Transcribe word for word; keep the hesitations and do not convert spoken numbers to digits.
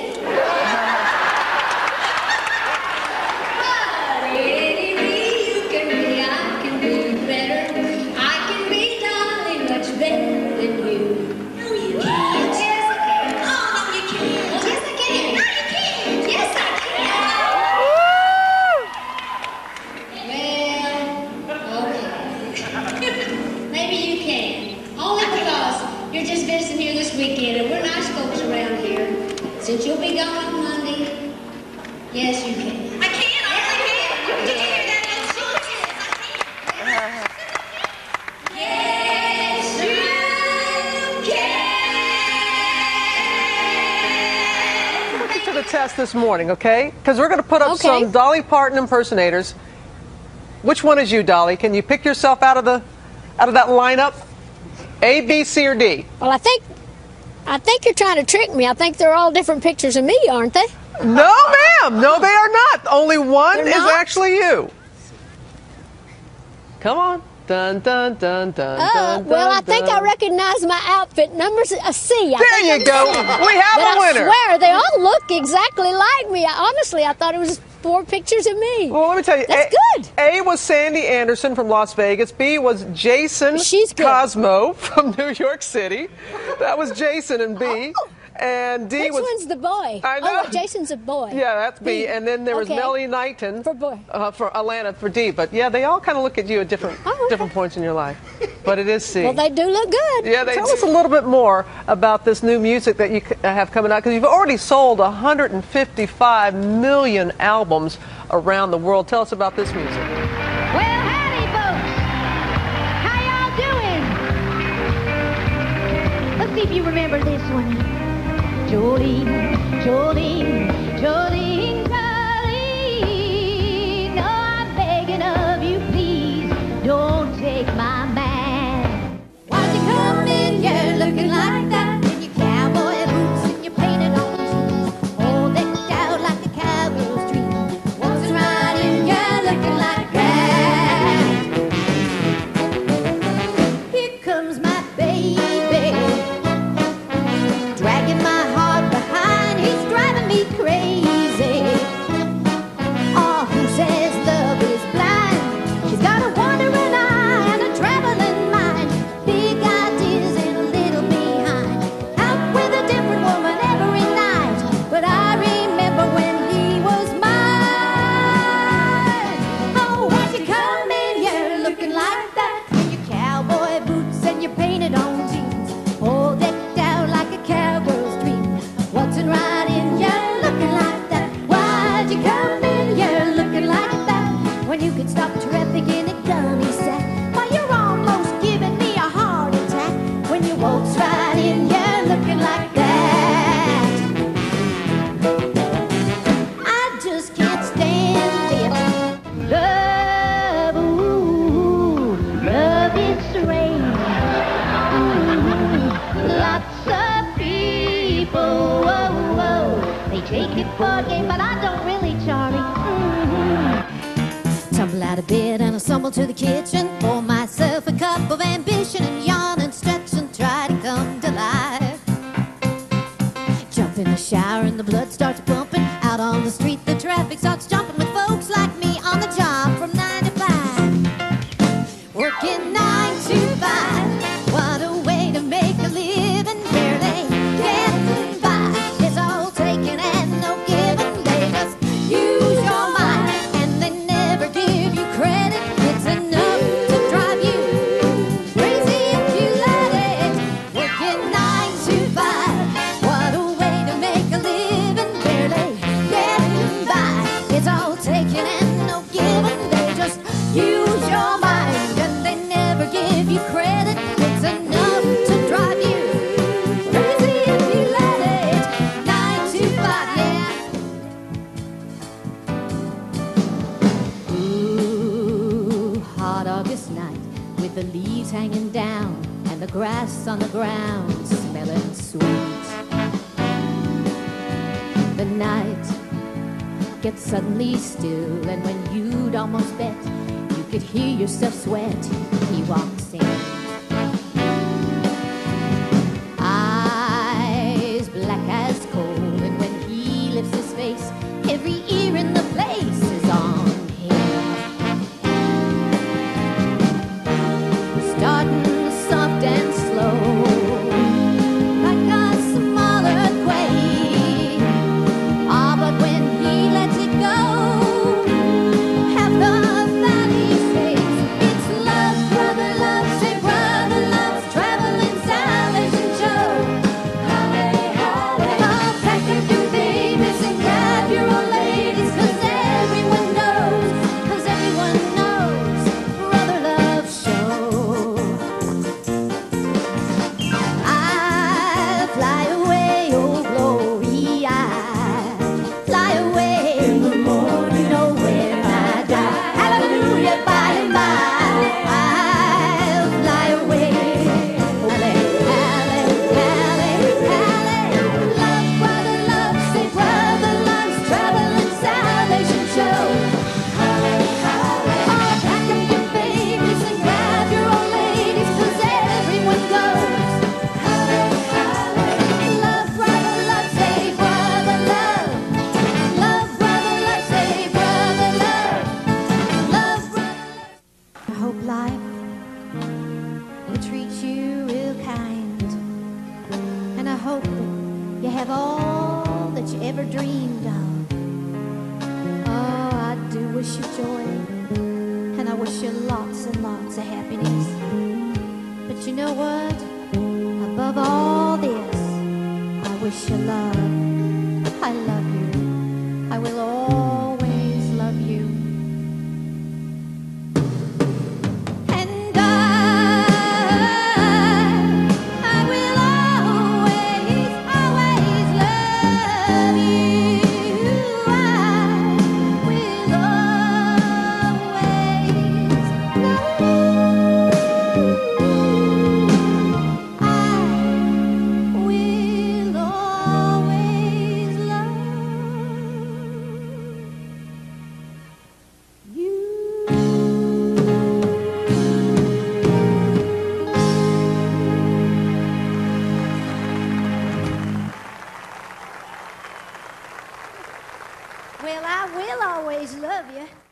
Since you'll be gone on Monday, yes, you can. I can, I really can. Did you hear that? Yes, you can. Put you to the test this morning, okay? Because we're going to put up Okay. some Dolly Parton impersonators. Which one is you, Dolly? Can you pick yourself out of the out of that lineup? A, B, C, or D? Well, I think I think you're trying to trick me. I think they're all different pictures of me, aren't they? No, ma'am. No, they are not. Only one They're is not? actually you. Come on. Dun, dun, dun, dun, Uh, dun, well, I dun, think dun. I recognize my outfit. Number's a C. I There think you I'm go. C. We have but a winner. I swear, they all look exactly like me. I, honestly, I thought it was four pictures of me. Well, let me tell you. That's A, good. A was Sandy Anderson from Las Vegas. B was Jason She's good. Cosmo from New York City. That was Jason and B. Oh. And D Which was... one's the boy? I know. Oh, Jason's a boy. Yeah, that's B. B. And then there was Okay. Melanie Knighton For boy. Uh, for Atlanta for D. But yeah, they all kind of look at you at different Oh, okay. different points in your life. But it is C. Well, they do look good. Yeah, they Tell tell us a little bit more about this new music that you c- have coming out, because you've already sold one hundred fifty-five million albums around the world. Tell us about this music. Well, howdy, folks. How y'all doing? Let's see if you remember this one. Jolene, Jolene, Jolene, Jolene. No, I'm begging of you, please don't take my man. Why'd you come in here looking like that? In your cowboy boots and your painted on jeans, all decked out like a cowgirl's dream. What's right in here looking like that? Here comes my baby, dragging my heart behind. He's driving me crazy. Oh, who says love is blind? She's got a wandering eye and a traveling mind, big ideas and a little behind, out with a different woman every night. But I remember when he was mine. Oh, why'd you come in here looking like that? In your cowboy boots and your painted on jeans, all decked out like a cowgirl's dream. What's it right in here looking like that? Why'd you come in here looking like that? When you could stop traffic in a gunny sack. Why, you're almost giving me a heart attack when you waltz right in here looking like that. I just can't stand it. Love, ooh, love is strange. Ooh, lots of people, whoa, whoa, they take it for a game, but I don't really, Charlie. Mm-hmm. Tumble out of bed and I stumble to the kitchen, pour myself a cup of ambition and yawn and stretch and try to come to life. Jump in the shower and the blood starts pumping. Out on the street the traffic starts jumping with folks like me on the job from nine to five. Working nine to five, what a way to make a living. Barely getting by, it's all taken and no given. They just use your mind and they never give you credit. It's enough to drive you crazy if you let it. Working nine to five, what a way to make a living. Barely getting by, it's all taken and no given. They just use your mind and they never give you credit. It's enough to drive you crazy if you let it. Nine to five, yeah. Ooh, hot August night with the leaves hanging down and the grass on the ground smelling sweet. The night gets suddenly still, and when you'd almost bet you could hear yourself sweat, he walks in. Eyes black as coal, and when he have all that you ever dreamed of. Oh, I do wish you joy, and I wish you lots and lots of happiness. But you know what? Above all this, I wish you love. I love you. I will always love you. And I, I will always, always love you. I will always love you. I will always love you. Well, I will always love you.